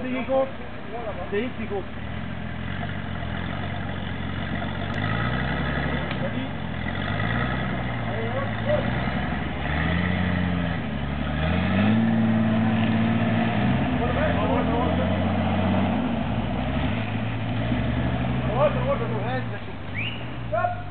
C'est qui compte? C'est qui compte? Vas-y. Allez, hop, hop. Stop!